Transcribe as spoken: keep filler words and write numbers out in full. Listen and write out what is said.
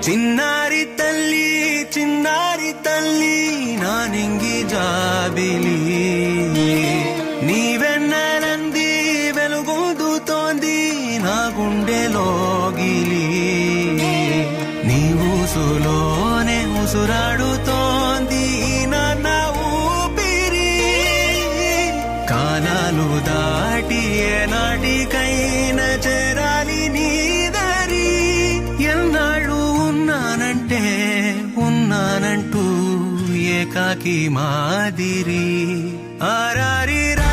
చిన్నారి తల్లి చిన్నారి తల్లి నా నింగి జాబిలి నీవెన్నెలంది వెలుగొందుతోంది నా గుండెలోగిలి నీ ఊసులోనే ఉసురాడుతోంది నా ఊపిరి కాలాలు దాటి ఏనాటికైనా చేరాలి నీ దారి ఎన్నాళ్ళు ఉన్నానంటే ఉన్నానంటూ ఏకాకి మాదిరి ఆరారి